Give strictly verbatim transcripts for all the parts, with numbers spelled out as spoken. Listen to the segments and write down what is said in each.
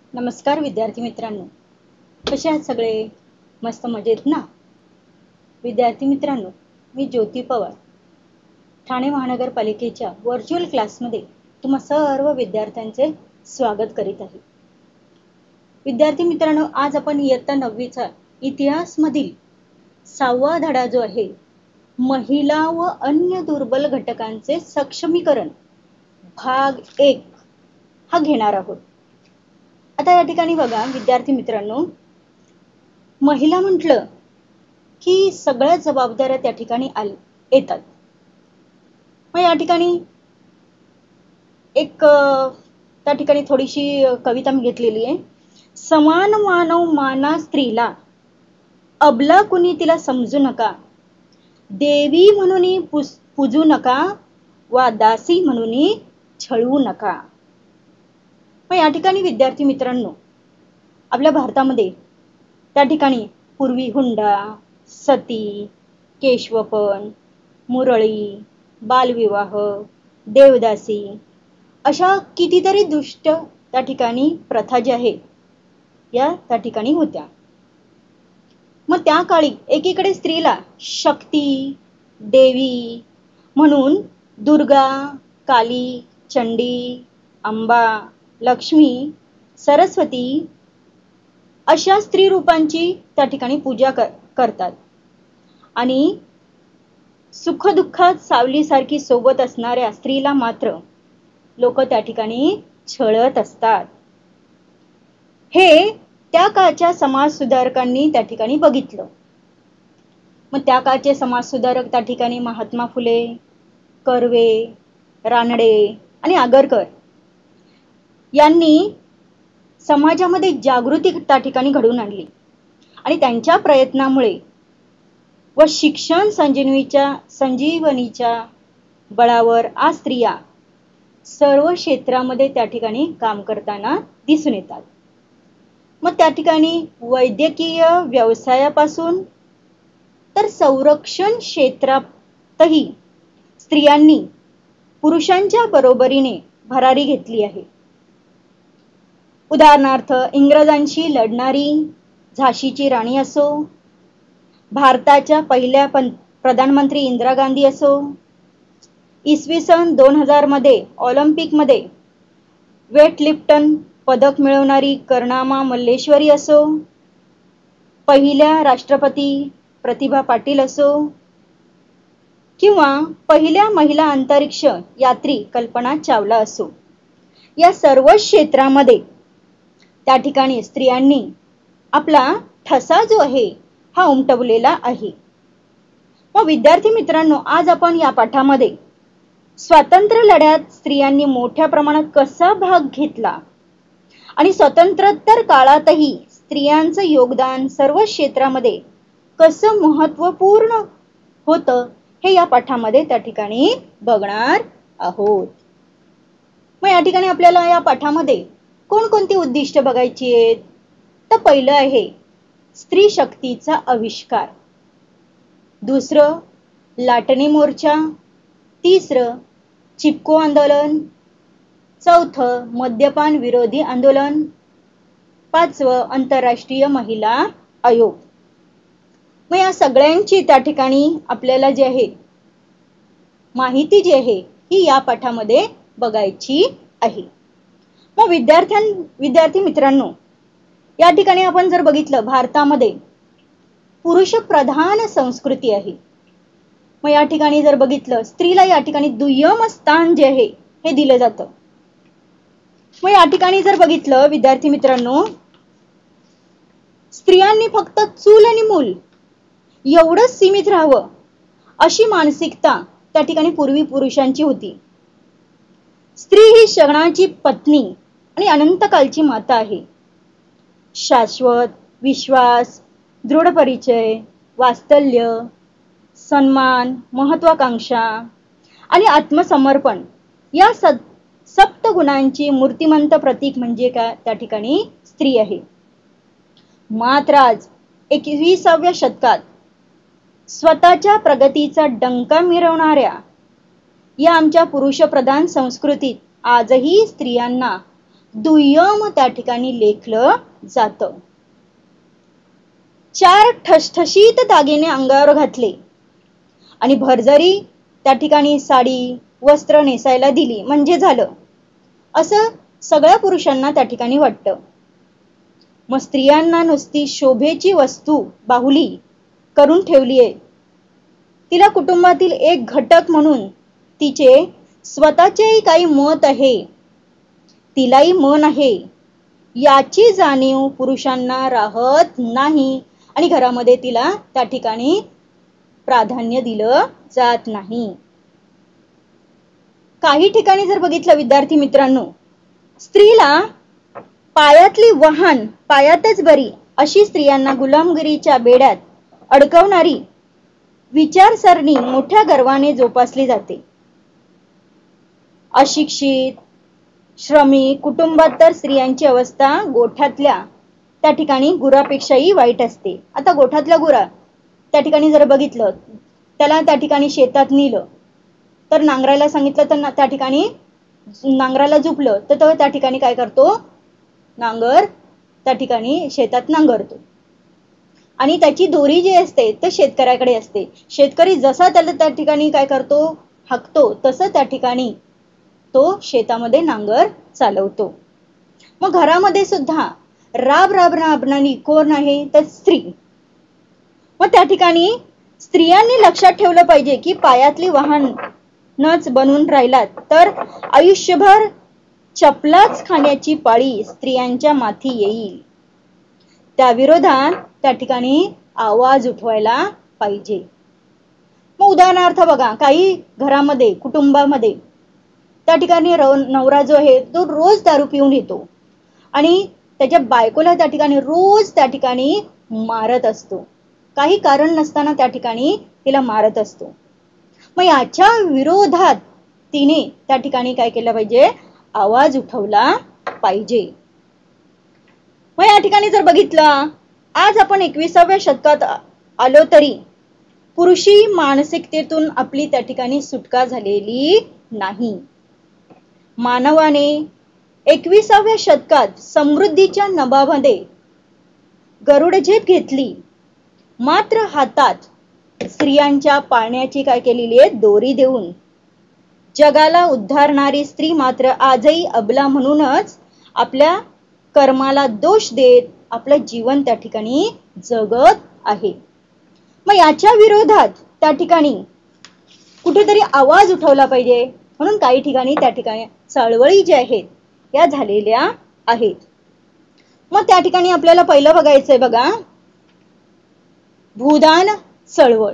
नमस्कार विद्यार्थी मित्रांनो, कसे आहात सगळे? मस्त मजेत ना? विद्यार्थी मित्रांनो, मी ज्योती पवार ठाणे महानगरपालिकेच्या व्हर्च्युअल क्लासमध्ये तुम्हा सर्व विद्यार्थ्यांचे स्वागत करीत आहे. विद्यार्थी मित्रांनो, आज आपण इयत्ता नववीचा इतिहास मधील सहावा धडा जो आहे, महिला व अन्य दुर्बल घटकांचे सक्षमीकरण भाग एक हा घेणार आहोत. आता या ठिकाणी बघा विद्यार्थी मित्रांनो, महिला म्हटलं की सगळ्या जबाबदाऱ्या त्या ठिकाणी आल येतात. मग या ठिकाणी एक त्या ठिकाणी थोडीशी कविता मी घेतलेली आहे. समान मानव माना स्त्रीला, अबला कुणी तिला समजू नका, देवी म्हणून पूजू नका वा दासी म्हणून छळवू नका. मग या ठिकाणी विद्यार्थी मित्रांनो, आपल्या भारतामध्ये त्या ठिकाणी पूर्वी हुंडा, सती, केशवपन, मुरळी, बालविवाह, देवदासी अशा कितीतरी दुष्ट त्या ठिकाणी प्रथा ज्या आहेत या त्या ठिकाणी होत्या. मग त्या काळी एकीकडे स्त्रीला शक्ती, देवी म्हणून दुर्गा, काली, चंडी, अंबा, लक्ष्मी, सरस्वती अशा स्त्री रूपांची त्या ठिकाणी पूजा कर, करतात आणि सुखदुःखात सावलीसारखी सोबत असणाऱ्या स्त्रीला मात्र लोक त्या ठिकाणी छळत असतात. हे त्या काळच्या समाज सुधारकांनी त्या ठिकाणी बघितलं. मग त्या काळचे समाज सुधारक त्या ठिकाणी महात्मा फुले, कर्वे, रानडे आणि आगरकर यांनी समाजामध्ये जागृती त्या ठिकाणी घडवून आणली आणि त्यांच्या प्रयत्नामुळे व शिक्षण संजीवनीच्या संजीवनीच्या बळावर आज स्त्रिया सर्व क्षेत्रामध्ये त्या ठिकाणी काम करताना दिसून येतात. मग त्या ठिकाणी वैद्यकीय व्यवसायापासून तर संरक्षण क्षेत्रातही स्त्रियांनी पुरुषांच्या बरोबरीने भरारी घेतली आहे. उदाहरणार्थ इंग्रजांशी लढणारी झाशीची राणी असो, भारताच्या पहिल्या प्रधानमंत्री इंदिरा गांधी असो, इसवी सन दोन हजार मध्ये ऑलिम्पिक मध्ये वेटलिफ्टन पदक मिळवणारी कर्णामा मल्लेश्वरी असो, पहिल्या राष्ट्रपती प्रतिभा पाटील असो किंवा पहिल्या महिला अंतरिक्ष यात्री कल्पना चावला असो, या सर्व क्षेत्रामध्ये त्या ठिकाणी स्त्रियांनी आपला ठसा जो आहे हा उमटवलेला आहे. मग विद्यार्थी मित्रांनो, आज आपण या पाठामध्ये स्वातंत्र्य लढ्यात स्त्रियांनी मोठ्या प्रमाणात कसा भाग घेतला आणि स्वातंत्र्योत्तर काळातही स्त्रियांचं योगदान सर्व क्षेत्रामध्ये कसं महत्त्वपूर्ण होतं हे या पाठामध्ये त्या ठिकाणी बघणार आहोत. मग या ठिकाणी आपल्याला या पाठामध्ये कोणकोणती उद्दिष्ट बघायची आहेत? तर पहिलं आहे स्त्री शक्तीचा आविष्कार, दुसरं लाटणी मोर्चा, तिसरं चिपको आंदोलन, चौथं मद्यपान विरोधी आंदोलन, पाचवं आंतरराष्ट्रीय महिला आयोग. मग या सगळ्यांची त्या ठिकाणी आपल्याला जे आहे माहिती जी आहे ही या पाठामध्ये बघायची आहे. मग विद्यार्थ्यां विद्यार्थी मित्रांनो, या ठिकाणी आपण जर बघितलं भारतामध्ये पुरुष प्रधान संस्कृती आहे. मग या ठिकाणी जर बघितलं स्त्रीला या ठिकाणी दुय्यम स्थान जे आहे हे दिलं जातं. मग या ठिकाणी जर बघितलं विद्यार्थी मित्रांनो, स्त्रियांनी फक्त चूल आणि मूल एवढंच सीमित राहावं अशी मानसिकता त्या ठिकाणी पूर्वी पुरुषांची होती. स्त्री ही क्षणाची पत्नी आणि अनंतकालची माता आहे. शाश्वत विश्वास, दृढ परिचय, वात्सल्य, सन्मान, महत्वाकांक्षा आणि आत्मसमर्पण या सप्त गुणांची मूर्तिमंत प्रतीक म्हणजे काय त्या ठिकाणी स्त्री आहे. मात्र आज एकविसाव्या शतकात स्वतःच्या प्रगतीचा डंका मिरवणाऱ्या या आमच्या पुरुषप्रधान संस्कृतीत आजही स्त्रियांना दुय्यम त्या ठिकाणी लेखलं जातं. चार ठसठशीत दागिने अंगावर घातले आणि भरजरी त्या ठिकाणी साडी वस्त्र नेसायला दिली म्हणजे झालं, असं सगळ्या पुरुषांना त्या ठिकाणी वाटतं. मग स्त्रियांना नुसती शोभेची वस्तू बाहुली करून ठेवली आहे. तिला कुटुंबातील एक घटक म्हणून तिचे स्वतःचेही काही मत आहे, तिलाही मन आहे, याची जाणीव पुरुषांना राहत नाही आणि घरामध्ये तिला त्या ठिकाणी प्राधान्य दिलं जात नाही. काही ठिकाणी जर बघितलं विद्यार्थी मित्रांनो, स्त्रीला पायातली वाहन पायातच बरी अशी स्त्रियांना गुलामगिरीच्या बेड्यात अडकवणारी विचारसरणी मोठ्या गर्वाने जोपासली जाते. अशिक्षित श्रमिक कुटुंबात तर स्त्रियांची अवस्था गोठ्यातल्या त्या ठिकाणी गुरापेक्षाही वाईट असते. आता गोठ्यातल्या गुरा त्या ठिकाणी जर बघितलं, त्याला त्या ठिकाणी शेतात नेलं तर नांगरायला सांगितलं तर त्या ठिकाणी नांगराला झुपलं तर तो त्या ठिकाणी काय करतो, नांगर त्या ठिकाणी शेतात नांगरतो आणि त्याची दोरी जी असते ते शेतकऱ्याकडे असते. शेतकरी जसा त्याला त्या ठिकाणी काय करतो, हाकतो, तसं त्या ठिकाणी तो शेतामध्ये नांगर चालवतो. मग घरामध्ये सुद्धा राब राब राबणारी कोण आहे तर स्त्री. मग त्या ठिकाणी स्त्रियांनी लक्षात ठेवलं पाहिजे की पायातली वाहन नच बनून राहिलात तर आयुष्यभर चपलाच खाण्याची पाळी स्त्रियांच्या माथी येईल. त्या विरोधात त्या ठिकाणी आवाज उठवायला पाहिजे. मग उदाहरणार्थ बघा, काही घरामध्ये कुटुंबामध्ये त्या ठिकाणी नवरा जो आहे तो रोज दारू पिऊन येतो आणि त्याच्या बायकोला त्या ठिकाणी रोज त्या ठिकाणी मारत असतो, काही कारण नसताना त्या ठिकाणी तिला मारत असतो. मग याच्या विरोधात तिने त्या ठिकाणी काय केलं पाहिजे, आवाज उठवला पाहिजे. मग या ठिकाणी जर बघितलं, आज आपण एकविसाव्या शतकात आलो तरी पुरुषी मानसिकतेतून आपली त्या ठिकाणी सुटका झालेली नाही. मानवाने एकविसाव्या शतकात समृद्धीच्या नभामध्ये गरुडझेप घेतली, मात्र हातात स्त्रियांच्या पाळण्याची काय केलेली आहे, दोरी देऊन जगाला उद्धारणारी स्त्री मात्र आजही अबला म्हणूनच आपल्या कर्माला दोष देत आपलं जीवन त्या ठिकाणी जगत आहे. मग याच्या विरोधात त्या ठिकाणी कुठेतरी आवाज उठवला पाहिजे, म्हणून काही ठिकाणी त्या ठिकाणी चळवळी ज्या आहेत या झालेल्या आहेत. मग त्या ठिकाणी आपल्याला पहिलं बघायचंय बघा, भूदान चळवळ.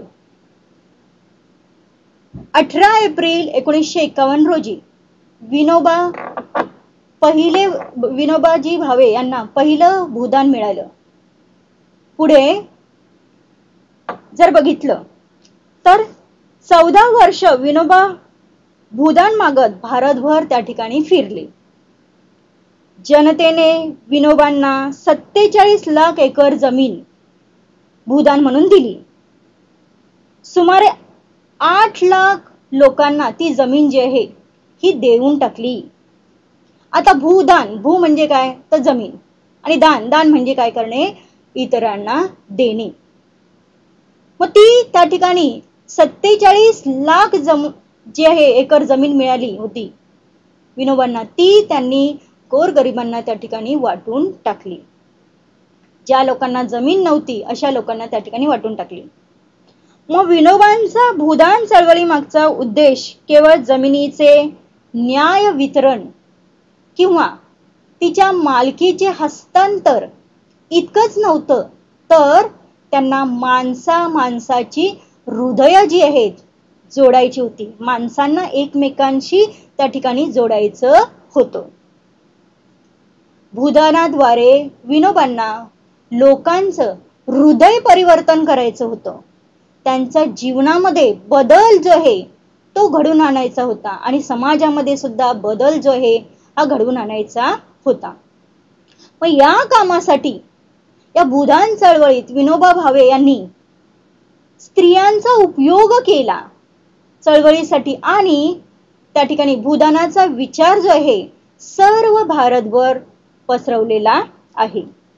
अठरा एप्रिल एकोणीसशे एकावन्न रोजी विनोबा पहिले विनोबाजी भावे यांना पहिलं भूदान मिळालं. पुढे जर बघितलं तर चौदा वर्ष विनोबा भूदान मागत भारतभर त्या ठिकाणी फिरले. जनतेने विनोबांना सत्तेचाळीस लाख एकर जमीन भूदान म्हणून दिली. सुमारे आठ लाख लोकांना ती जमीन जी आहे ही देऊन टाकली. आता भूदान, भू म्हणजे काय तर जमीन, आणि दान, दान म्हणजे काय करणे, इतरांना देणे. मग ती त्या ठिकाणी सत्तेचाळीस लाख जम जे आहे एकर जमीन मिळाली होती विनोबांना, ती त्यांनी गोरगरिबांना त्या ठिकाणी वाटून टाकली. ज्या लोकांना जमीन नव्हती अशा लोकांना त्या ठिकाणी वाटून टाकली. मग विनोबांचा भूदान चळवळी मागचा उद्देश केवळ जमिनीचे न्याय वितरण किंवा तिच्या मालकीचे हस्तांतर इतकंच नव्हतं, तर त्यांना माणसा माणसाची हृदय जी आहेत जोडायची होती. माणसांना एकमेकांशी त्या ठिकाणी जोडायचं होतं. भूदानाद्वारे विनोबांना लोकांचं हृदय परिवर्तन करायचं होतं. त्यांच्या जीवनामध्ये बदल जो आहे तो घडून आणायचा होता आणि समाजामध्ये सुद्धा बदल जो आहे हा घडवून आणायचा होता. मग या कामासाठी या भूदान चळवळीत विनोबा भावे यांनी स्त्रियांचा उपयोग केला चळवळीसाठी आणि त्या ठिकाणी भूदानाचा विचार जो आहे सर्व भारतभर पसरवलेला आहे.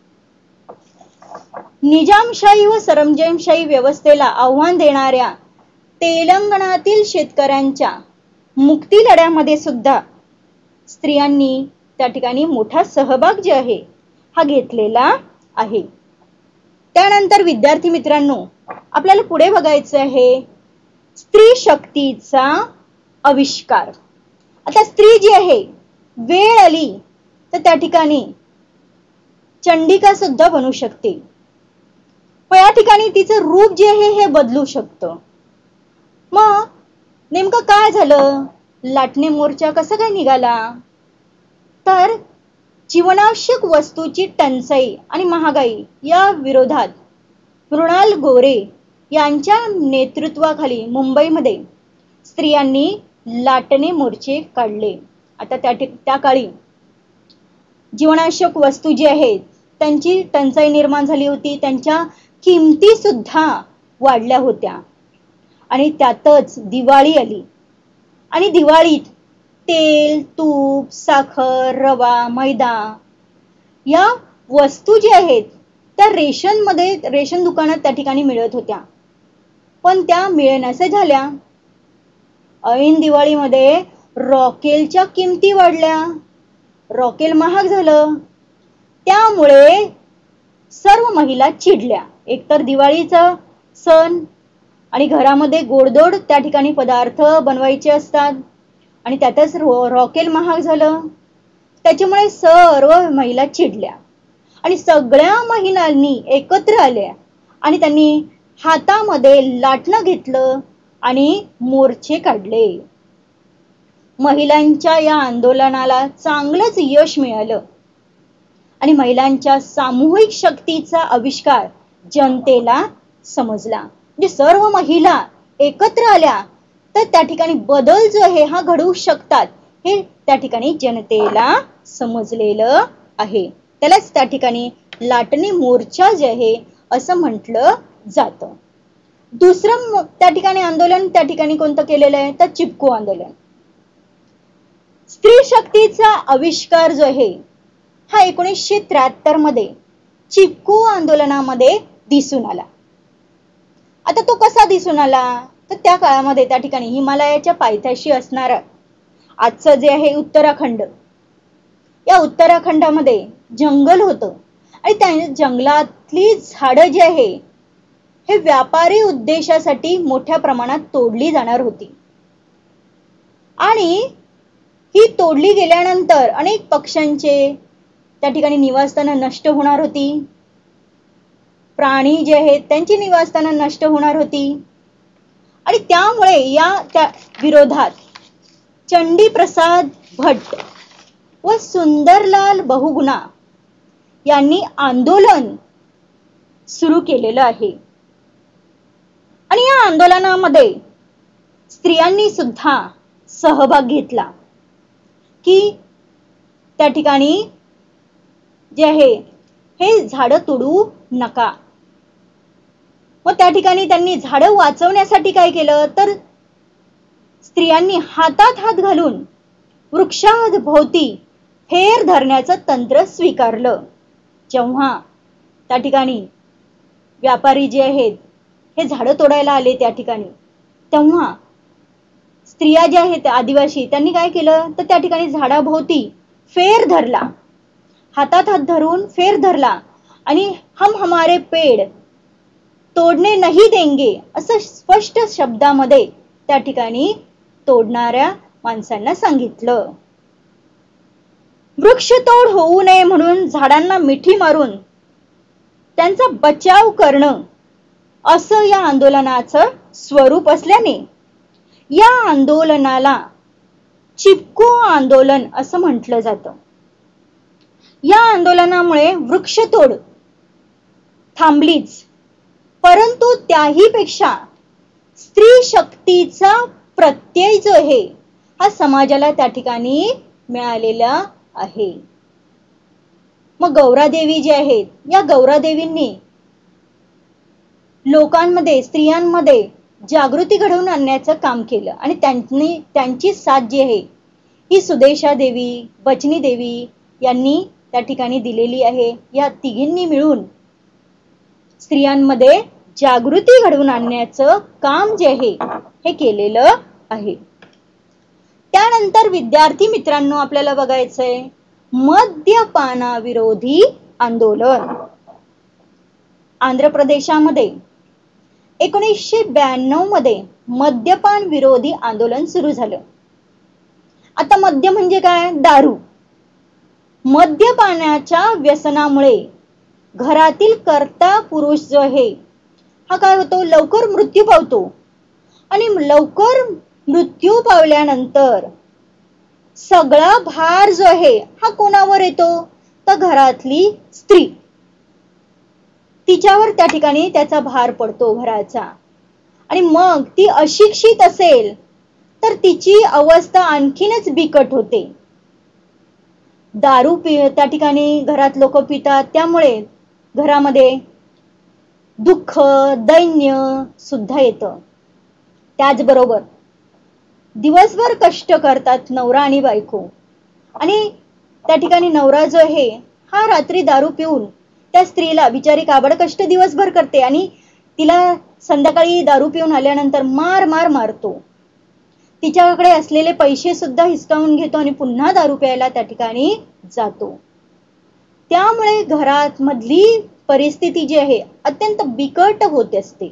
निजामशाही व सरंजामशाही व्यवस्थेला आव्हान देणाऱ्या तेलंगणातील शेतकऱ्यांच्या मुक्ती लढ्यामध्ये सुद्धा स्त्रियांनी त्या ठिकाणी मोठा सहभाग जे आहे हा घेतलेला आहे. त्यानंतर विद्यार्थी मित्रांनो, आपल्याला पुढे बघायचं आहे स्त्री शक्तीचा आविष्कार. आता स्त्री जी आहे, वेळ आली तर त्या ठिकाणी चंडिका सुद्धा बनू शकते. पण या ठिकाणी तिचं रूप जे आहे हे बदलू शकतं. मग नेमकं काय झालं? लाटणे मोर्चा कसा काय निघाला? तर जीवनावश्यक वस्तूची टंचाई आणि महागाई या विरोधात मृणाल गोरे यांच्या नेतृत्वाखाली मुंबईमध्ये स्त्रियांनी लाटणे मोर्चे काढले. आता त्या त्या काळी जीवनावश्यक वस्तू जी आहेत त्यांची टंचाई निर्माण झाली होती, त्यांच्या किमती सुद्धा वाढल्या होत्या आणि त्यातच दिवाळी आली आणि दिवाळीत तेल, तूप, साखर, रवा, मैदा या वस्तू ज्या आहेत त्या रेशन मध्ये रेशन दुकानात त्या ठिकाणी मिळत होत्या, पण त्या मिळेनाशा झाल्या. ऐन दिवाळीमध्ये रॉकेलच्या किमती वाढल्या, रॉकेल महाग झालं. त्यामुळे सर्व महिला चिडल्या. एकतर दिवाळीचा सण आणि घरामध्ये गोडधोड त्या ठिकाणी पदार्थ बनवायचे असतात आणि त्यातच रॉकेल महाग झालं. त्याच्यामुळे सर्व महिला चिडल्या आणि सगळ्या महिलांनी एकत्र आल्या आणि त्यांनी हातामध्ये लाटणं घेतलं आणि मोर्चे काढले. महिलांच्या या आंदोलनाला चांगलंच यश मिळालं आणि महिलांच्या सामूहिक शक्तीचा आविष्कार जनतेला समजला. म्हणजे सर्व महिला एकत्र आल्या तर त्या ठिकाणी बदल जो आहे हा घडवू शकतात हे त्या ठिकाणी जनतेला समजलेलं आहे. त्यालाच त्या ठिकाणी लाटणे मोर्चा जे आहे असं म्हटलं जातं. दुसरं त्या ठिकाणी आंदोलन त्या ठिकाणी कोणतं केलेलं आहे तर चिपको आंदोलन. स्त्री शक्तीचा आविष्कार जो आहे हा एकोणीसशे त्र्याहत्तर मध्ये चिपको आंदोलनामध्ये दिसून आला. आता तो कसा दिसून आला तर त्या काळामध्ये त्या ठिकाणी हिमालयाच्या पायथ्याशी असणारं आजचं जे आहे उत्तराखंड, या उत्तराखंडामध्ये जंगल होतं आणि त्या जंगलातली झाडं जी आहे हे व्यापारी उद्देशासाठी मोठ्या प्रमाणात तोडली जाणार होती आणि ही तोडली गेल्यानंतर अनेक पक्ष्यांचे त्या ठिकाणी निवासस्थानं नष्ट होणार होती, प्राणी जे आहेत त्यांची निवासस्थानं नष्ट होणार होती आणि त्यामुळे या त्या विरोधात चंडीप्रसाद भट्ट व सुंदरलाल बहुगुणा यांनी आंदोलन सुरू केलेलं आहे आणि या आंदोलनामध्ये स्त्रियांनी सुद्धा सहभाग घेतला की त्या ठिकाणी जे आहे हे झाडं तोडू नका. व त्या ठिकाणी त्यांनी झाडं वाचवण्यासाठी काय केलं तर स्त्रियांनी हातात हात घालून वृक्षाभोवती फेर धरण्याचं तंत्र स्वीकारलं. जेव्हा त्या ठिकाणी व्यापारी जे आहेत हे झाडं तोडायला आले त्या ठिकाणी, तेव्हा स्त्रिया ज्या आहेत आदिवासी त्यांनी काय केलं तर त्या ठिकाणी झाडाभोवती फेर धरला, हातात हात धरून फेर धरला आणि हम हमारे पेड़ तोडने नहीं देंगे असं स्पष्ट शब्दामध्ये त्या ठिकाणी तोडणाऱ्या माणसांना सांगितलं. वृक्षतोड होऊ नये म्हणून झाडांना मिठी मारून त्यांचा बचाव करणं असं या आंदोलनाचं स्वरूप असल्याने या आंदोलनाला चिपको आंदोलन असं म्हटलं जातं. या आंदोलनामुळे वृक्षतोड थांबलीच, परंतु त्याही पेक्षा स्त्री शक्तीचा प्रत्यय जो आहे हा समाजाला त्या ठिकाणी मिळालेला आहे. मग गौरादेवी जे आहेत या गौरादेवींनी लोकांमध्ये स्त्रियांमध्ये जागृती घडवून आणण्याचं काम केलं आणि त्यांनी त्यांची साथ जी आहे ही सुदेशा देवी, बचनी देवी यांनी त्या ठिकाणी दिलेली आहे. या तिघींनी मिळून स्त्रियांमध्ये जागृती घडवून आणण्याचं काम जे आहे हे केलेलं आहे. त्यानंतर विद्यार्थी मित्रांनो आपल्याला बघायचंय मद्यपानाविरोधी आंदोलन. आंध्र प्रदेशामध्ये एकोणीसशे ब्याण्णव मध्ये मद्यपान विरोधी आंदोलन सुरू झालं. आता मद्य म्हणजे काय? दारू. मद्यपानाच्या व्यसनामुळे घरातील कर्ता पुरुष जो आहे हा काय होतो? लवकर मृत्यू पावतो. आणि लवकर मृत्यू पावल्यानंतर सगळा भार जो आहे हा कोणावर येतो? तर घरातली स्त्री, तिच्यावर त्या ठिकाणी त्याचा भार पडतो घराचा. आणि मग ती अशिक्षित असेल तर तिची अवस्था आणखीनच बिकट होते. दारू पि त्या ठिकाणी घरात लोक पितात, त्यामुळे घरामध्ये दुःख, दैन्य सुद्धा येतं. त्याचबरोबर दिवसभर कष्ट करतात नवरा आणि बायको, आणि त्या ठिकाणी नवरा जो आहे हा रात्री दारू पिऊन त्या स्त्रीला, बिचारी काबड कष्ट दिवसभर करते आणि तिला संध्याकाळी दारू पिऊन आल्यानंतर मार मार मारतो. तिच्याकडे असलेले पैसे सुद्धा हिसकावून घेतो आणि पुन्हा दारू प्यायला त्या ठिकाणी जातो. त्यामुळे घरात मधली परिस्थिती जी आहे अत्यंत बिकट होत असते.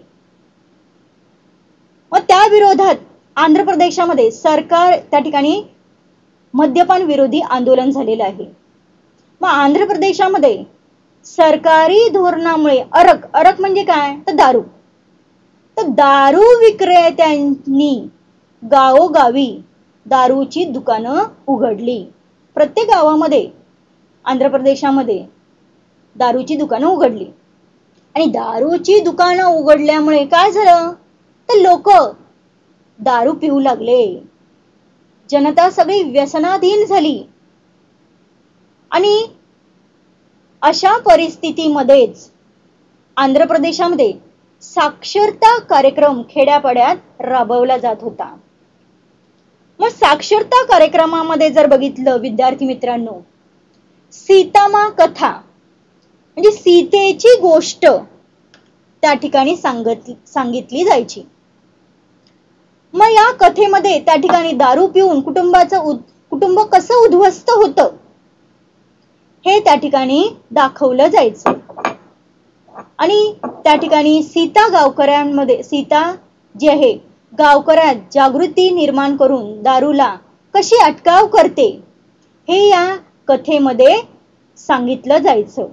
मग त्या विरोधात आंध्र प्रदेशामध्ये सरकार त्या ठिकाणी मद्यपान विरोधी आंदोलन झालेलं आहे. मग आंध्र प्रदेशामध्ये सरकारी धोरणामुळे अरक अरक म्हणजे काय? तर दारू. तर दारू विक्रेत्यांनी गावोगावी दारूची दुकानं उघडली. प्रत्येक गावामध्ये आंध्र प्रदेशामध्ये दारूची दुकानं उघडली. आणि दारूची दुकानं उघडल्यामुळे काय झालं? तर लोक दारू पिऊ लागले. जनता सगळी व्यसनाधीन झाली. आणि अशा परिस्थितीमध्येच आंध्र प्रदेशामध्ये साक्षरता कार्यक्रम खेड्यापाड्यात राबवला जात होता. मग साक्षरता कार्यक्रमामध्ये जर बघितलं विद्यार्थी मित्रांनो, सीतामा कथा म्हणजे सीतेची गोष्ट त्या ठिकाणी सांगत सांगितली जायची. मग या कथेमध्ये त्या ठिकाणी दारू पिऊन कुटुंबाचं कुटुंब कसं उद्ध्वस्त होतं हे त्या ठिकाणी दाखवलं जायचं. आणि त्या ठिकाणी सीता गावकऱ्यांमध्ये सीता जी आहे गावकऱ्यात जागृती निर्माण करून दारूला कशी अटकाव करते हे या कथेमध्ये सांगितलं जायचं.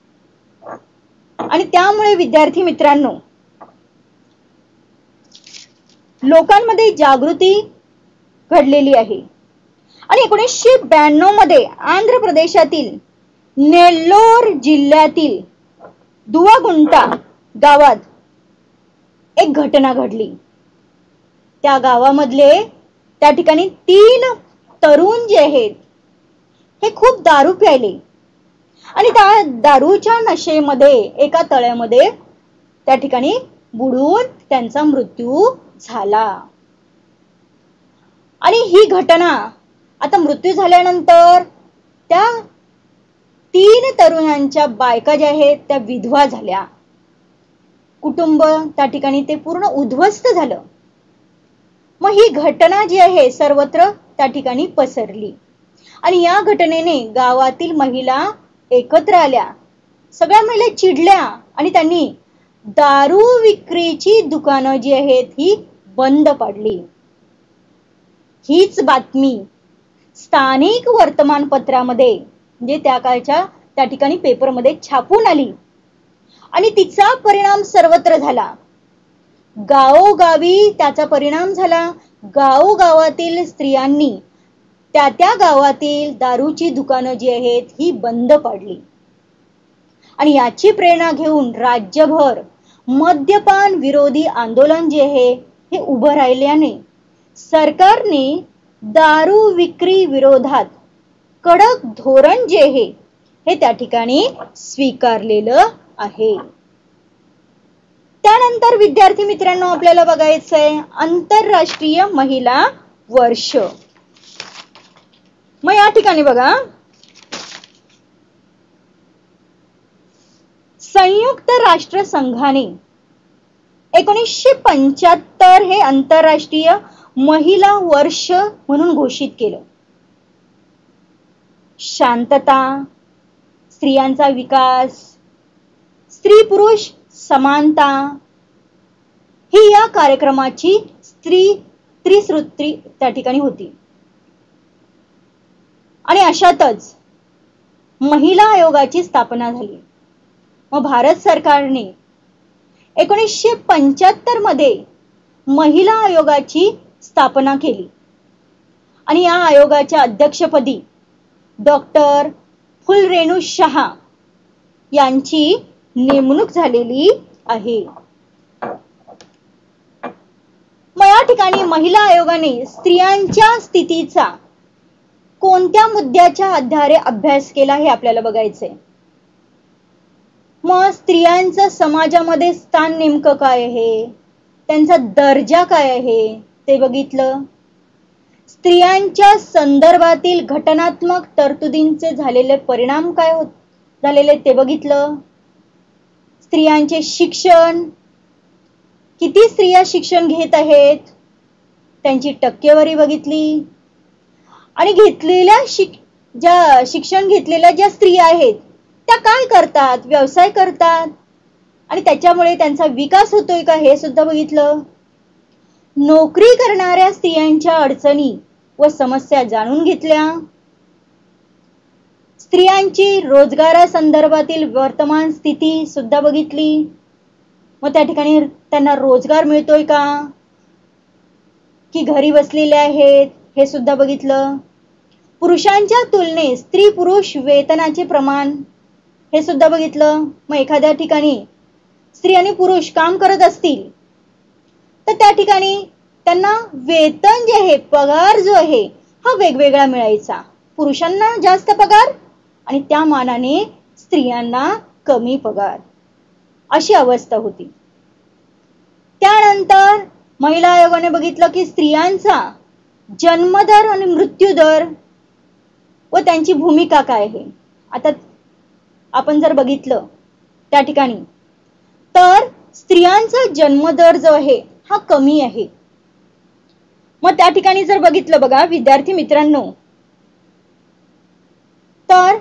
आणि त्यामुळे विद्यार्थी मित्रांनो लोकांमध्ये जागृती घडलेली आहे. आणि एकोणीसशे ब्याण्णव मध्ये आंध्र प्रदेशातील नेल्लोर जिल्ह्यातील दुवागुंटा गावात एक घटना घडली. त्या गावामधले त्या ठिकाणी तीन तरुण जे आहेत हे खूप दारू प्यायले आणि त्या दारूच्या नशेमध्ये एका तळ्यामध्ये त्या ठिकाणी बुडून त्यांचा मृत्यू झाला. आणि ही घटना आता मृत्यू झाल्यानंतर त्या तीन तरुणांच्या बायका ज्या आहेत त्या विधवा झाल्या. कुटुंब त्या ठिकाणी ते पूर्ण उद्ध्वस्त झालं. मग ही घटना जी आहे सर्वत्र त्या ठिकाणी पसरली. आणि या घटनेने गावातील महिला एकत्र आल्या. सगळ्या महिला चिडल्या आणि त्यांनी दारू विक्रीची दुकानं जी आहेत ही बंद पाडली. हीच बातमी स्थानिक वर्तमानपत्रामध्ये म्हणजे त्या काळच्या त्या ठिकाणी पेपरमध्ये छापून आली आणि तिचा परिणाम सर्वत्र झाला. गावोगावी त्याचा परिणाम झाला. गावोगावातील स्त्रियांनी त्या त्या गावातील दारूची दुकानं जी आहेत ही बंद पाडली. आणि याची प्रेरणा घेऊन राज्यभर मद्यपान विरोधी आंदोलन जे आहे हे उभं राहिल्याने सरकारने दारू विक्री विरोधात कडक धोरण जे आहे हे त्या ठिकाणी स्वीकारलेलं आहे. त्यानंतर विद्यार्थी मित्रांनो आपल्याला बघायचंय आंतरराष्ट्रीय महिला वर्ष. मग या ठिकाणी बघा, संयुक्त राष्ट्र संघाने एकोणीसशे पंच्याहत्तर हे आंतरराष्ट्रीय महिला वर्ष म्हणून घोषित केलं. शांतता, स्त्रियांचा विकास, स्त्री पुरुष समानता ही या कार्यक्रमाची स्त्री त्रिसूत्री त्या ठिकाणी होती. आणि अशातच महिला आयोगाची स्थापना झाली. मग भारत सरकारने एकोणीसशे पंच्याहत्तर मध्ये महिला आयोगाची स्थापना केली आणि या आयोगाच्या अध्यक्षपदी डॉक्टर फुलरेणू शाह यांची नेमणूक झालेली आहे. मग या ठिकाणी महिला आयोगाने स्त्रियांच्या स्थितीचा कोणत्या मुद्द्याच्या आधारे अभ्यास केला हे आपल्याला बघायचंय. मग स्त्रियांचं समाजामध्ये स्थान नेमकं काय आहे, त्यांचा दर्जा काय आहे ते बघितलं. स्त्रियांच्या संदर्भातील घटनात्मक तरतुदींचे झालेले परिणाम काय होत झालेले ते बघितलं. स्त्रियांचे शिक्षण, किती स्त्रिया शिक्षण घेत आहेत, त्यांची टक्केवारी बघितली. आणि घेतलेल्या शिक ज्या शिक्षण घेतलेल्या ज्या स्त्रिया आहेत त्या काय करतात, व्यवसाय करतात आणि त्याच्यामुळे त्यांचा विकास होतोय का हे सुद्धा बघितलं. नोकरी करणाऱ्या स्त्रियांच्या अडचणी व समस्या जाणून घेतल्या. स्त्रियांची रोजगारासंदर्भातील वर्तमान स्थिती सुद्धा बघितली. मग त्या ठिकाणी त्यांना रोजगार मिळतोय का की घरी बसलेले आहेत हे सुद्धा बघितलं. पुरुषांच्या तुलनेत स्त्री पुरुष वेतनाचे प्रमाण हे सुद्धा बघितलं. मग एखाद्या ठिकाणी स्त्री आणि पुरुष काम करत असतील तर त्या ठिकाणी त्यांना वेतन जे आहे, पगार जो आहे हा वेगवेगळा मिळायचा. पुरुषांना जास्त पगार आणि त्या मानाने स्त्रियांना कमी पगार, अशी अवस्था होती. त्यानंतर महिला आयोगाने बघितलं की स्त्रियांचा जन्मदर आणि मृत्यूदर व त्यांची भूमिका काय आहे. आता आपण जर बघितलं त्या ठिकाणी तर स्त्रियांचा जन्मदर जो आहे हा कमी आहे. मग त्या ठिकाणी जर बघितलं बघा विद्यार्थी मित्रांनो, तर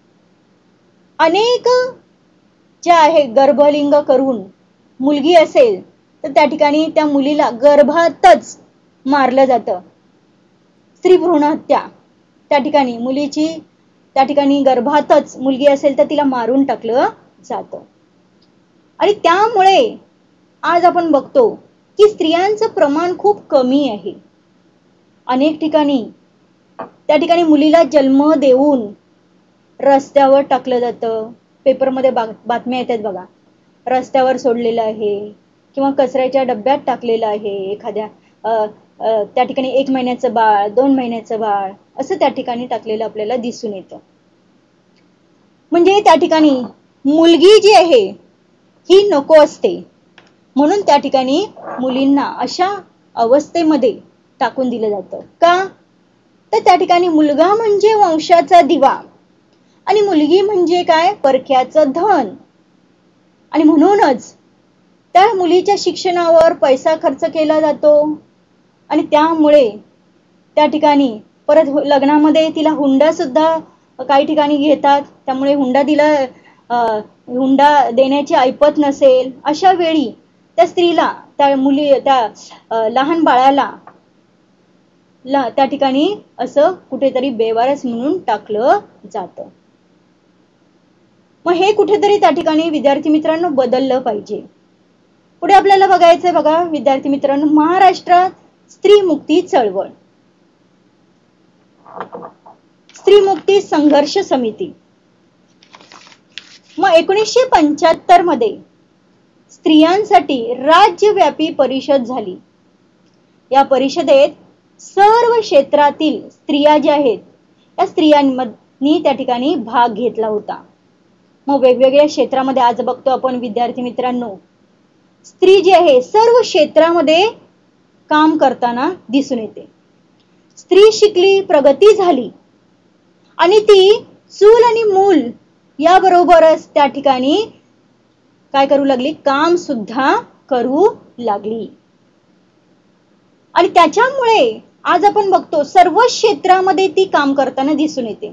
अनेक ज्या आहे गर्भलिंग करून मुलगी असेल तर त्या ठिकाणी त्या मुलीला गर्भातच मारलं जातं. स्त्री भ्रूण हत्या, त्या ठिकाणी मुलीची त्या ठिकाणी गर्भातच मुलगी असेल तर तिला मारून टाकलं जातं. आणि त्यामुळे आज आपण बघतो की स्त्रियांचं प्रमाण खूप कमी आहे. अनेक ठिकाणी त्या ठिकाणी मुलीला जन्म देऊन रस्त्यावर टाकलं जातं. पेपरमध्ये बातम्या येतात बघा, रस्त्यावर सोडलेलं आहे किंवा कचऱ्याच्या डब्यात टाकलेलं आहे. एखाद्या त्या ठिकाणी एक महिन्याचं बाळ, दोन महिन्याचं बाळ असं त्या ठिकाणी टाकलेलं आपल्याला दिसून येतं. म्हणजे त्या ठिकाणी मुलगी जी आहे ही नको असते, म्हणून त्या ठिकाणी मुलींना अशा अवस्थेमध्ये टाकून दिलं जातं. का तर त्या ठिकाणी मुलगा म्हणजे वंशाचा दिवा आणि मुलगी म्हणजे काय, परक्याचं धन. आणि म्हणूनच त्या मुलीच्या शिक्षणावर पैसा खर्च केला जातो आणि त्यामुळे त्या ठिकाणी परत लग्नामध्ये तिला हुंडा सुद्धा काही ठिकाणी घेतात. त्यामुळे हुंडा दिला हुंडा देण्याची ऐपत नसेल अशा वेळी त्या स्त्रीला, त्या मुली, त्या लहान बाळाला त्या ठिकाणी असं कुठेतरी बेवारस म्हणून टाकलं जातं. मग हे कुठेतरी त्या ठिकाणी विद्यार्थी मित्रांनो बदललं पाहिजे. पुढे आपल्याला बघायचंय बघा विद्यार्थी मित्रांनो, महाराष्ट्रात स्त्री मुक्ती चळवळ. स्त्री मुक्ती संघर्ष समिती. मग एकोणीसशे पंच्याहत्तर मध्ये स्त्रियांसाठी राज्यव्यापी परिषद झाली. या परिषदेत सर्व क्षेत्रातील स्त्रिया ज्या आहेत त्या स्त्रियांनी त्या ठिकाणी भाग घेतला होता. मग वेगवेगळ्या क्षेत्रामध्ये आज बघतो आपण विद्यार्थी मित्रांनो, स्त्री जी आहे सर्व क्षेत्रामध्ये काम करताना दिसून येते. स्त्री शिकली, प्रगती झाली आणि ती चूल आणि मूल याबरोबरच त्या ठिकाणी काय करू लागली, काम सुद्धा करू लागली. आणि त्याच्यामुळे आज आपण बघतो सर्व क्षेत्रामध्ये ती काम करताना दिसून येते.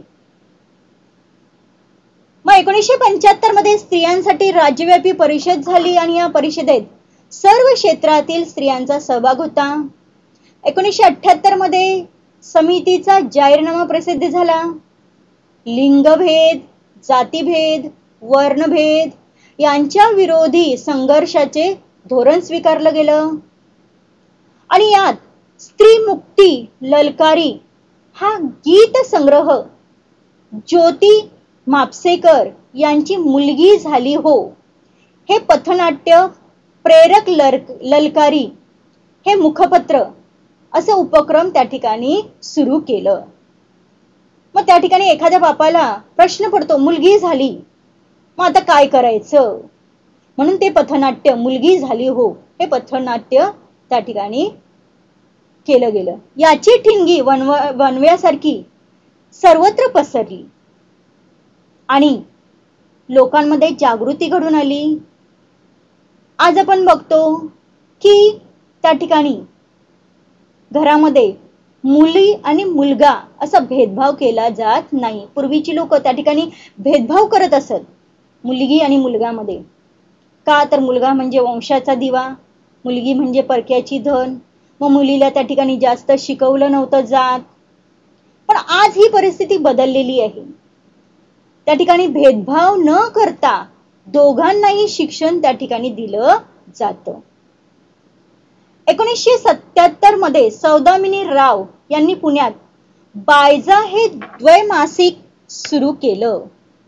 मग एकोणीसशे पंच्याहत्तर मध्ये स्त्रियांसाठी राज्यव्यापी परिषद झाली आणि या परिषदेत सर्व क्षेत्रातील स्त्रियांचा सहभाग होता. एकोणीसशे अठ्ठ्याहत्तर मध्ये समितीचा जाहीरनामा प्रसिद्ध झाला. लिंगभेद, जातीभेद, वर्णभेद यांच्या विरोधी संघर्षाचे धोरण स्वीकारलं गेलं. आणि यात स्त्री मुक्ती ललकारी हा गीत संग्रह ज्योती म्हापसेकर यांची मुलगी झाली हो हे पथनाट्य, प्रेरक ललकारी हे मुखपत्र असे उपक्रम त्या ठिकाणी सुरू केलं. मग त्या ठिकाणी एखाद्या बापाला प्रश्न पडतो, मुलगी झाली मग आता काय करायचं, म्हणून ते पथनाट्य मुलगी झाली हो हे पथनाट्य त्या ठिकाणी केलं गेलं. याची ठिणगी वनव वनव्यासारखी सर्वत्र पसरली आणि लोकांमध्ये जागृती घडून आली. आज आपण बघतो की त्या ठिकाणी घरामध्ये मुली आणि मुलगा असा भेदभाव केला जात नाही. पूर्वीची लोक त्या ठिकाणी भेदभाव करत असत मुलगी आणि मुलगामध्ये. का तर मुलगा म्हणजे वंशाचा दिवा, मुलगी म्हणजे परक्याची धन. मग मुलीला त्या ठिकाणी जास्त शिकवलं नव्हतं जात. पण आज ही परिस्थिती बदललेली आहे. त्या ठिकाणी भेदभाव न करता दोघांनाही शिक्षण त्या ठिकाणी दिलं जातं. एकोणीसशे सत्याहत्तर मध्ये सौदामिनी राव यांनी पुण्यात बायजा हे द्वैमासिक सुरू केलं.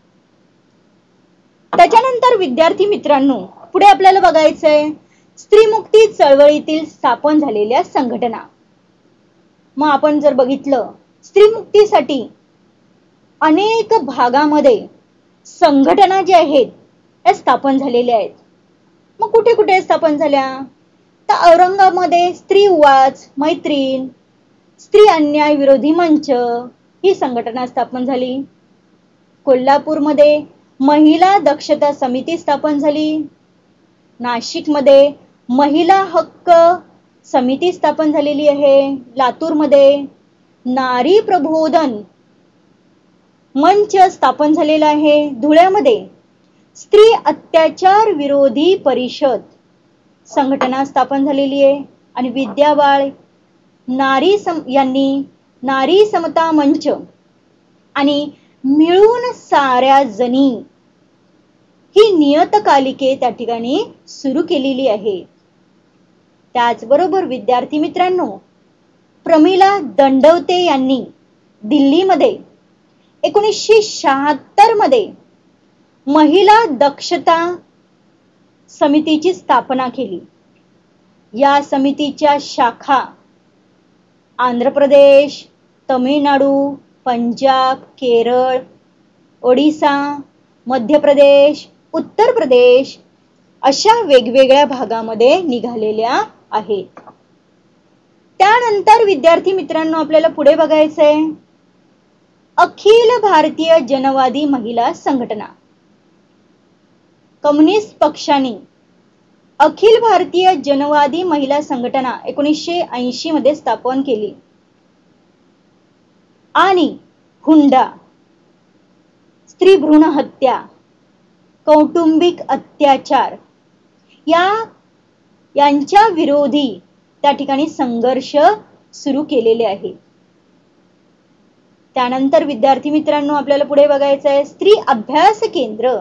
त्याच्यानंतर विद्यार्थी मित्रांनो, पुढे आपल्याला बघायचंय स्त्रीमुक्ती चळवळीतील स्थापन झालेल्या संघटना. मग आपण जर बघितलं स्त्रीमुक्तीसाठी अनेक भागामध्ये संघटना ज्या आहेत त्या स्थापन झालेल्या आहेत. मग कुठे कुठे स्थापन झाल्या, तर औरंगाबादमध्ये स्त्री वाच, मैत्रीण, स्त्री अन्याय विरोधी मंच ही संघटना स्थापन झाली. कोल्हापूरमध्ये महिला दक्षता समिती स्थापन झाली. नाशिकमध्ये महिला हक्क समिती स्थापन झालेली आहे. लातूरमध्ये नारी प्रबोधन मंच स्थापन झालेला आहे. धुळ्यामध्ये स्त्री अत्याचार विरोधी परिषद संघटना स्थापन झालेली आहे. आणि विद्याबाळ नारी सम यांनी नारी समता मंच आणि मिळून साऱ्या जणी ही नियतकालिके त्या ठिकाणी सुरू केलेली आहे. त्याचबरोबर विद्यार्थी मित्रांनो, प्रमिला दंडवते यांनी दिल्लीमध्ये एकोणीसशे शहात्तर मध्ये महिला दक्षता समितीची स्थापना केली. या समितीच्या शाखा आंध्र प्रदेश, तमिळनाडू, पंजाब, केरळ, ओडिसा, मध्य प्रदेश, उत्तर प्रदेश अशा वेगवेगळ्या भागामध्ये निघालेल्या आहेत. त्यानंतर विद्यार्थी मित्रांनो, आपल्याला पुढे बघायचंय अखिल भारतीय जनवादी महिला संघटना. कम्युनिस्ट पक्षाने अखिल भारतीय जनवादी महिला संघटना एकोणीसशे ऐंशी मध्ये स्थापन केली. आणि हुंडा, स्त्री भ्रूण हत्या, कौटुंबिक अत्याचार या यांच्या विरोधी त्या ठिकाणी संघर्ष सुरू केलेले आहे. त्यानंतर विद्यार्थी मित्रांनो, आपल्याला पुढे बघायचं आहे स्त्री अभ्यास केंद्र.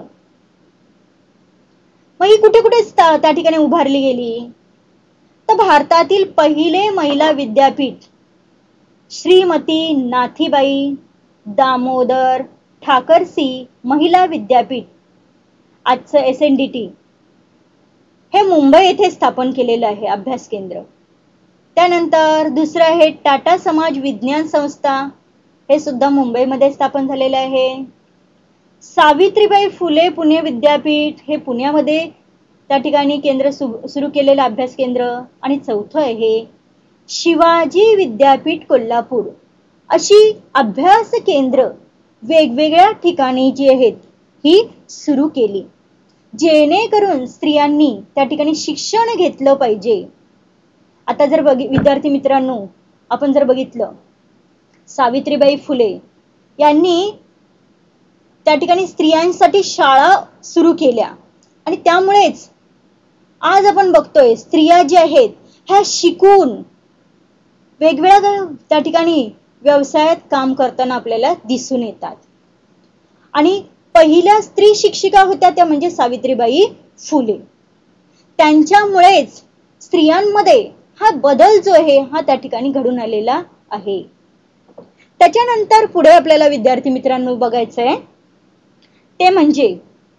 मग ही कुठे कुठे त्या ठिकाणी उभारली गेली, तर भारतातील पहिले महिला विद्यापीठ श्रीमती नाथीबाई दामोदर ठाकरसी महिला विद्यापीठ, आजचं एस एन डी टी, हे मुंबई येथे स्थापन केलेलं आहे अभ्यास केंद्र. त्यानंतर दुसरं आहे टाटा समाज विज्ञान संस्था, हे सुद्धा मुंबईमध्ये स्थापन झालेलं आहे. सावित्रीबाई फुले पुणे विद्यापीठ, हे पुण्यामध्ये त्या ठिकाणी केंद्र सुरू केलेलं अभ्यास केंद्र. आणि चौथं आहे शिवाजी विद्यापीठ कोल्हापूर, अशी अभ्यास केंद्र वेगवेगळ्या ठिकाणी जी आहेत ही सुरू केली, जेणेकरून स्त्रियांनी त्या ठिकाणी शिक्षण घेतलं पाहिजे. आता जर बघ विद्यार्थी मित्रांनो, आपण जर बघितलं, सावित्रीबाई फुले यांनी त्या ठिकाणी स्त्रियांसाठी शाळा सुरू केल्या आणि त्यामुळेच आज आपण बघतोय स्त्रिया ज्या आहेत ह्या शिकून वेगवेगळ्या त्या ठिकाणी व्यवसायात काम करताना आपल्याला दिसून येतात. आणि पहिल्या स्त्री शिक्षिका होत्या त्या म्हणजे सावित्रीबाई फुले. त्यांच्यामुळेच स्त्रियांमध्ये हा बदल जो आहे हा त्या ठिकाणी घडून आलेला आहे. त्याच्यानंतर पुढे आपल्याला विद्यार्थी मित्रांनो बघायचंय ते म्हणजे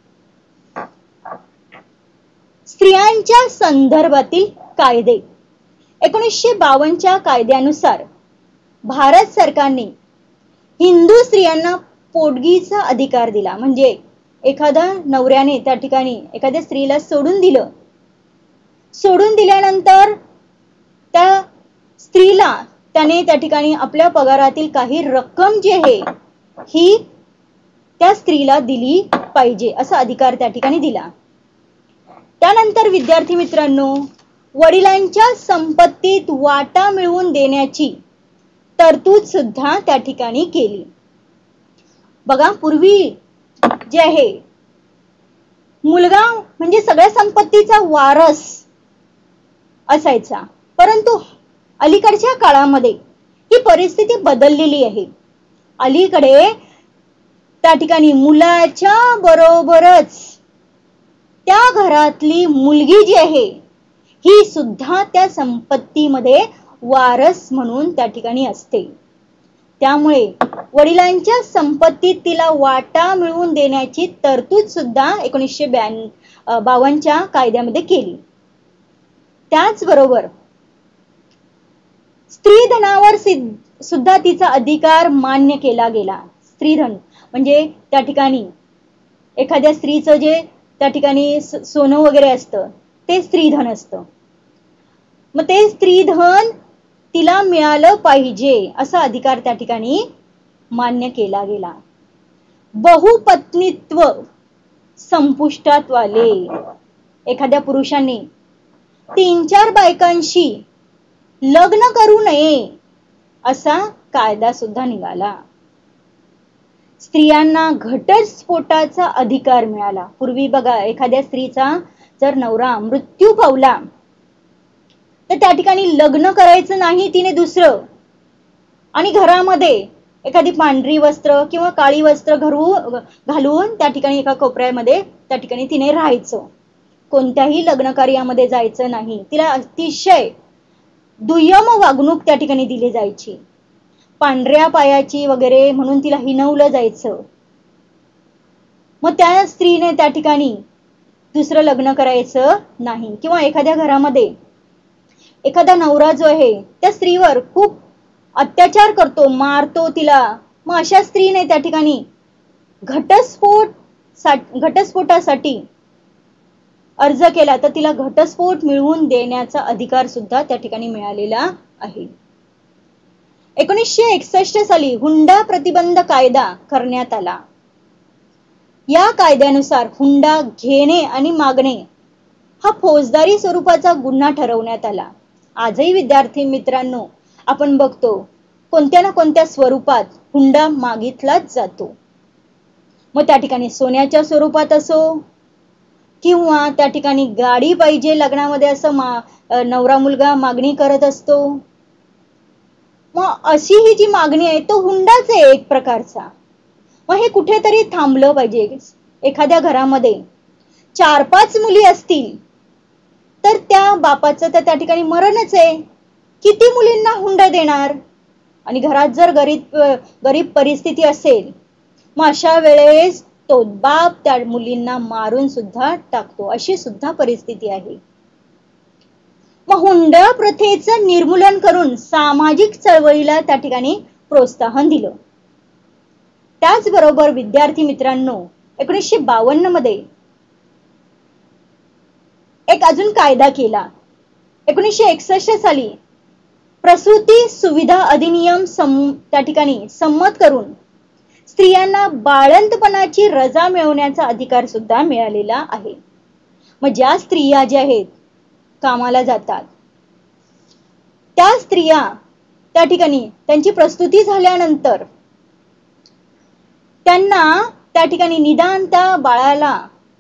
स्त्रियांच्या संदर्भातील कायदे. एकोणीसशे बावन्नच्या कायद्यानुसार भारत सरकारने हिंदू स्त्रियांना पोटगीचा अधिकार दिला. म्हणजे एखाद्या नवऱ्याने त्या ठिकाणी एखाद्या स्त्रीला सोडून दिलं, सोडून दिल्यानंतर त्या स्त्रीला त्याने त्या ठिकाणी आपल्या पगारातील काही रक्कम जी आहे ही त्या स्त्रीला दिली पाहिजे असा अधिकार त्या ठिकाणी दिला. त्यानंतर विद्यार्थी मित्रांनो, वडिलांच्या संपत्तीत वाटा मिळवून देण्याची तरतूद सुद्धा त्या ठिकाणी केली. बघा, पूर्वी जे आहे मुलगा म्हणजे सगळ्या संपत्तीचा वारस असायचा, परंतु अलीकडच्या काळामध्ये ही परिस्थिती बदललेली आहे. अलीकडे त्या ठिकाणी मुलाच्या बरोबरच त्या घरातली मुलगी जी आहे ही सुद्धा त्या संपत्तीमध्ये वारस म्हणून त्या ठिकाणी असते. त्यामुळे वडिलांच्या संपत्तीत तिला वाटा मिळवून देण्याची तरतूद सुद्धा एकोणीसशे ब्याण्णव बावन्नच्या कायद्यामध्ये केली. त्याचबरोबर स्त्रीधनावर सुद्धा तिचा अधिकार मान्य केला गेला. स्त्रीधन म्हणजे त्या ठिकाणी एखाद्या स्त्रीचं जे त्या ठिकाणी सोनं वगैरे असतं ते स्त्रीधन असतं. मग ते स्त्रीधन तिला मिळालं पाहिजे असा अधिकार त्या ठिकाणी मान्य केला गेला. बहुपत्नीत्व संपुष्टात आले. एखाद्या पुरुषाने तीन चार बायकांशी लग्न करू नये असा कायदा सुद्धा निघाला. स्त्रियांना घटस्फोटाचा अधिकार मिळाला. पूर्वी बघा, एखाद्या स्त्रीचा जर नवरा मृत्यू पावला तर त्या ठिकाणी लग्न करायचं नाही तिने दुसरं, आणि घरामध्ये एखादी पांढरी वस्त्र किंवा काळी वस्त्र घरू घालून त्या ठिकाणी एका कोपऱ्यामध्ये त्या ठिकाणी तिने राहायचं. कोणत्याही लग्न कार्यामध्ये जायचं नाही. तिला अतिशय दुय्यम वागणूक त्या ठिकाणी दिली जायची. पांढऱ्या पायाची वगैरे म्हणून तिला हिणवलं जायचं. मग त्या स्त्रीने त्या ठिकाणी दुसरं लग्न करायचं नाही. किंवा एखाद्या घरामध्ये एखादा नवरा जो आहे त्या स्त्रीवर खूप अत्याचार करतो, मारतो तिला, मग अशा स्त्रीने त्या ठिकाणी घटस्फोट घटस्फोटासाठी अर्ज केला तर तिला घटस्फोट मिळवून देण्याचा अधिकार सुद्धा त्या ठिकाणी मिळालेला आहे. एकोणीसशे एकसष्ट साली हुंडा प्रतिबंध कायदा करण्यात आला. या कायद्यानुसार हुंडा घेणे आणि मागणे हा फौजदारी स्वरूपाचा गुन्हा ठरवण्यात आला. आजही विद्यार्थी मित्रांनो आपण बघतो कोणत्या ना कोणत्या स्वरूपात हुंडा मागितलाच जातो. मग त्या ठिकाणी सोन्याच्या स्वरूपात असो किंवा त्या ठिकाणी गाडी पाहिजे लग्नामध्ये असं मा नवरा मुलगा मागणी करत असतो. मग अशी ही जी मागणी आहे तो हुंडाच आहे एक प्रकारचा. मग हे कुठेतरी थांबलं पाहिजे. एखाद्या घरामध्ये चार पाच मुली असतील तर त्या बापाचं तर त्या ठिकाणी मरणच आहे. किती मुलींना हुंडा देणार? आणि घरात जर गरीब गरीब परिस्थिती असेल मग अशा वेळेस तो बाप त्या मुलींना मारून सुद्धा टाकतो. अशी सुद्धा परिस्थिती आहे. मग हुंडा प्रथेचं निर्मूलन करून सामाजिक चळवळीला त्या ठिकाणी प्रोत्साहन दिलं. त्याचबरोबर विद्यार्थी मित्रांनो एकोणीसशे बावन्न मध्ये एक अजून कायदा केला. एकोणीसशे एकसष्ट साली प्रसूती सुविधा अधिनियम सम त्या ठिकाणी संमत करून स्त्रियांना बाळंतपणाची रजा मिळवण्याचा अधिकार सुद्धा मिळालेला आहे. मग ज्या स्त्रिया ज्या आहेत कामाला जातात त्या स्त्रिया त्या ठिकाणी त्यांची प्रस्तुती झाल्यानंतर त्यांना त्या ठिकाणी निदान त्या बाळाला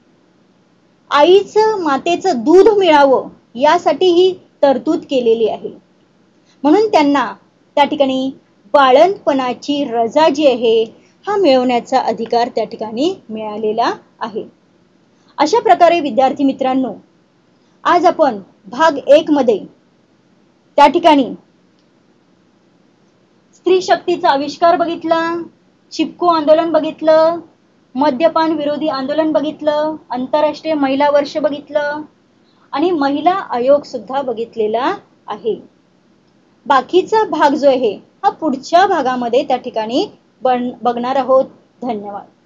आईचं मातेचं दूध मिळावं यासाठी ही तरतूद केलेली आहे. म्हणून त्यांना त्या ठिकाणी बाळंतपणाची रजा जी आहे हा मिळवण्याचा अधिकार त्या ठिकाणी मिळालेला आहे. अशा प्रकारे विद्यार्थी मित्रांनो, आज आपण भाग एक मध्ये त्या ठिकाणी स्त्री शक्तीचा आविष्कार बघितला, चिपको आंदोलन बघितलं, मद्यपान विरोधी आंदोलन बघितलं, आंतरराष्ट्रीय महिला वर्ष बघितलं आणि महिला आयोग सुद्धा बघितलेला आहे. बाकीचा भाग जो आहे हा पुढच्या भागामध्ये त्या ठिकाणी बघणार आहोत. धन्यवाद.